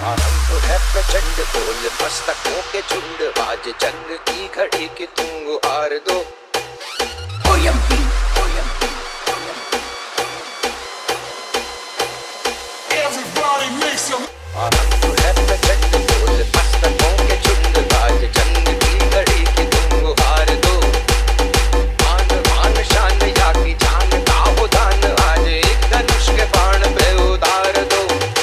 आरंभ है प्रचंड बोल मस्तकों के झुंड, आज जंग की घड़ी की तुम गुहार दो। OMP, OMP, everybody make some। आरंभ है प्रचंड बोल मस्तकों के झुंड, आज जंग की घड़ी की तुम गुहार दो। मान मान शान या की जान का हो दान, आज एक धनुष के बाण पे उतार दो।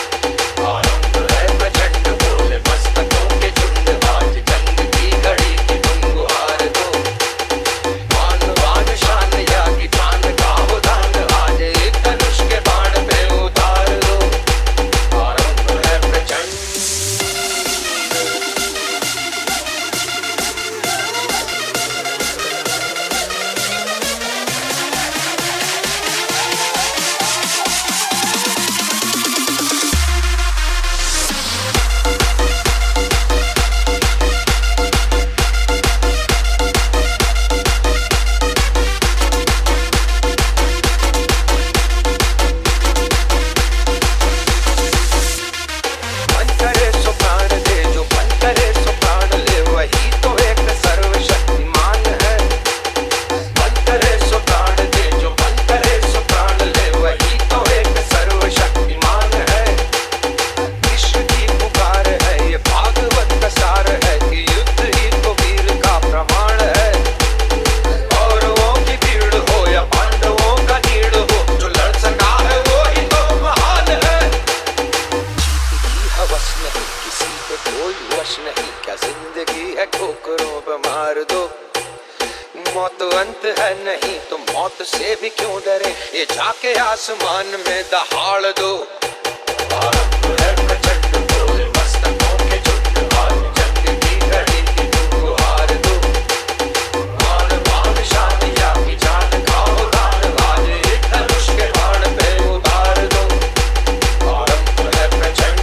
मौत अंत है नहीं तो मौत से भी क्यों डरे, ये जाके आसमान में दहाड़ दो। आरंभ है प्रचंड बोल मस्तकों के झुंड, आज जंग की घड़ी की तुम गुहार दो। मान मान शान या की जान का हो दान, आज एक धनुष के बाण पे उतार दो। आरंभ है प्रचंड।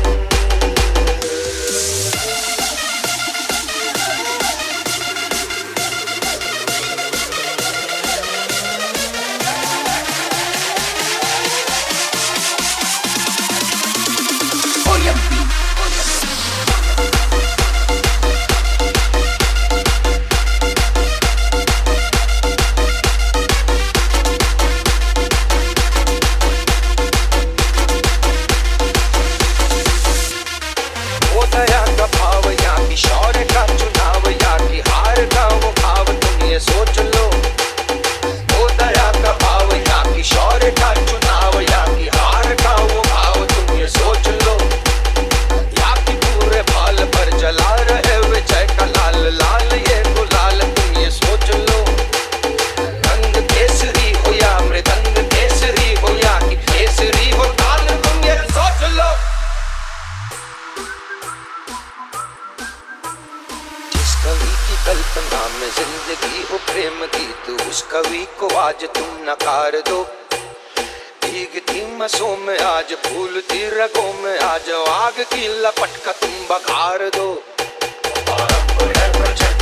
दया का भाव या की शौर्य का चुनाव, या की हार का वो भाव तुम ये सोच लो। वो दया का भाव या की शौर्य का चुनाव, या की हार का वो भाव तुम ये सोच लो। या की पूरे भाल पर जला रहे विजय का लाल लाल ये गुलाल तुम ये सोच लो। रंग केसरी हो या मृदंग केसरी हो, या की केसरी हो ताल तुम ये सोच लो। कवि की कल्पना में जिंदगी हो प्रेम गीत, उस कवि को आज तुम नकार दो। भीगती मसों में आज फूलती रगों में, आज आग की लपट का तुम बघार दो। आरंभ है प्रचंड